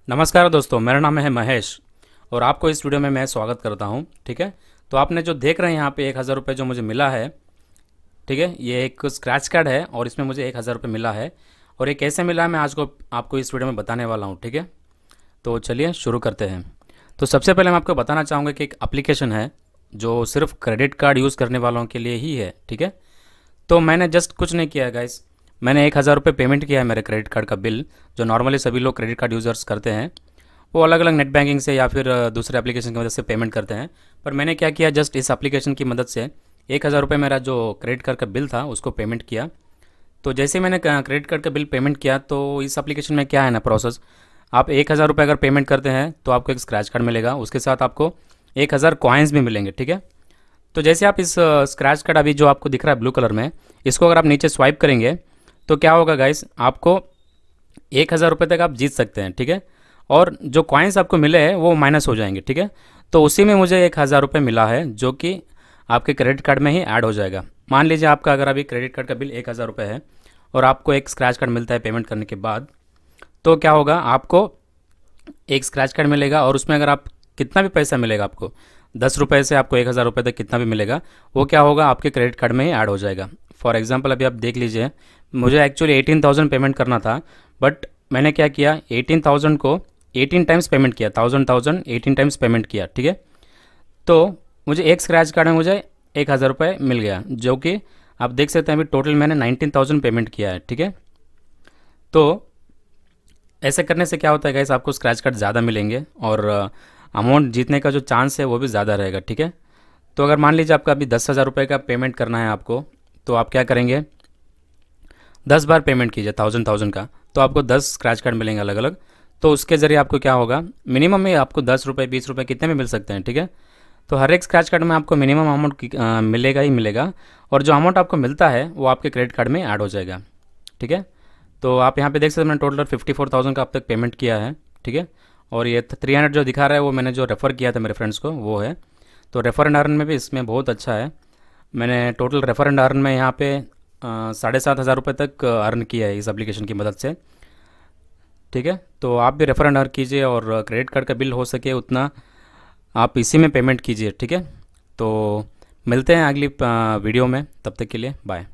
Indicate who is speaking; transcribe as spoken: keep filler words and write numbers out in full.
Speaker 1: नमस्कार दोस्तों, मेरा नाम है महेश और आपको इस वीडियो में मैं स्वागत करता हूं। ठीक है, तो आपने जो देख रहे हैं यहाँ पे एक हज़ार रुपये जो मुझे मिला है, ठीक है, ये एक स्क्रैच कार्ड है और इसमें मुझे एक हज़ार रुपये मिला है। और ये कैसे मिला मैं आज को आपको इस वीडियो में बताने वाला हूँ। ठीक है, तो चलिए शुरू करते हैं। तो सबसे पहले मैं आपको बताना चाहूँगा कि एक एप्लीकेशन है जो सिर्फ क्रेडिट कार्ड यूज़ करने वालों के लिए ही है। ठीक है, तो मैंने जस्ट कुछ नहीं किया है गाइस, मैंने एक हज़ार रुपये पेमेंट किया है मेरे क्रेडिट कार्ड का बिल, जो नॉर्मली सभी लोग क्रेडिट कार्ड यूज़र्स करते हैं। वो अलग अलग नेट बैंकिंग से या फिर दूसरे एप्लीकेशन की मदद से पेमेंट करते हैं। पर मैंने क्या किया, जस्ट इस एप्लीकेशन की मदद से एक हज़ार रुपये मेरा जो क्रेडिट कार्ड का बिल था उसको पेमेंट किया। तो जैसे मैंने क्रेडिट कार्ड का बिल पेमेंट किया तो इस एप्लीकेशन में क्या है ना प्रोसेस, आप एक हज़ार रुपये अगर पेमेंट करते हैं तो आपको एक स्क्रैच कार्ड मिलेगा, उसके साथ आपको एक हज़ार कॉइन्स भी मिलेंगे। ठीक है, तो जैसे आप इस स्क्रैच कार्ड अभी जो आपको दिख रहा है ब्लू कलर में, इसको अगर आप नीचे स्वाइप करेंगे तो क्या होगा गाइस, आपको एक हज़ार रुपये तक आप जीत सकते हैं। ठीक है, और जो कॉइन्स आपको मिले हैं वो माइनस हो जाएंगे। ठीक है, तो उसी में मुझे एक हज़ार रुपये मिला है जो कि आपके क्रेडिट कार्ड में ही ऐड हो जाएगा। मान लीजिए आपका अगर अभी क्रेडिट कार्ड का बिल एक हज़ार रुपये है और आपको एक स्क्रैच कार्ड मिलता है पेमेंट करने के बाद, तो क्या होगा, आपको एक स्क्रैच कार्ड मिलेगा और उसमें अगर आप कितना भी पैसा मिलेगा, आपको दस रुपये से आपको एक हज़ार रुपये तक कितना भी मिलेगा, वो क्या होगा आपके क्रेडिट कार्ड में ही ऐड हो जाएगा। फॉर एग्जांपल अभी आप देख लीजिए, मुझे एक्चुअली एटीन थाउजेंड पेमेंट करना था, बट मैंने क्या किया, एटीन थाउजेंड को एटीन टाइम्स पेमेंट किया, thousand thousand eighteen times payment किया। ठीक है, तो मुझे एक स्क्रैच कार्ड में मुझे एक हज़ार रुपये मिल गया, जो कि आप देख सकते हैं अभी टोटल मैंने नाइनटीन थाउजेंड पेमेंट किया है। ठीक है, तो ऐसे करने से क्या होता है गाइस, आपको स्क्रैच कार्ड ज़्यादा मिलेंगे और अमाउंट जीतने का जो चांस है वो भी ज़्यादा रहेगा। ठीक है, तो अगर मान लीजिए आपका अभी दस हज़ार रुपये का पेमेंट करना है आपको, तो आप क्या करेंगे, दस बार पेमेंट कीजिए थाउजेंड थाउजेंड का, तो आपको दस स्क्रैच कार्ड मिलेंगे अलग अलग। तो उसके ज़रिए आपको क्या होगा, मिनिमम में आपको दस रुपये बीस रुपये कितने में मिल सकते हैं। ठीक है, तो हर एक स्क्रैच कार्ड में आपको मिनिमम अमाउंट मिलेगा ही मिलेगा, और जो अमाउंट आपको मिलता है वो आपके क्रेडिट कार्ड में ऐड हो जाएगा। ठीक है, तो आप यहाँ पे देख सकते हैं मैंने टोटल फिफ्टी फोर थाउजेंड का अब तक पेमेंट किया है। ठीक है, और ये थ्री हंड्रेड जो दिखा रहा है वो मैंने जो रेफ़र किया था मेरे फ्रेंड्स को वो है। तो रेफ़र एंड अर्न में भी इसमें बहुत अच्छा है, मैंने टोटल रेफ़र एंड अर्न में यहाँ पे साढ़े सात हज़ार रुपये तक अर्न किया है इस एप्लीकेशन की मदद से। ठीक है, तो आप भी रेफ़र एंड अर्न कीजिए और क्रेडिट कार्ड का बिल हो सके उतना आप इसी में पेमेंट कीजिए। ठीक है, तो मिलते हैं अगली वीडियो में, तब तक के लिए बाय।